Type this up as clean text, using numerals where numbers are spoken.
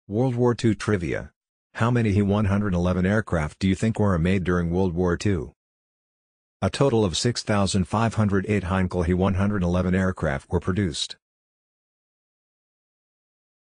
World War II trivia. How many He-111 aircraft do you think were made during World War II? A total of 6,508 Heinkel He-111 aircraft were produced.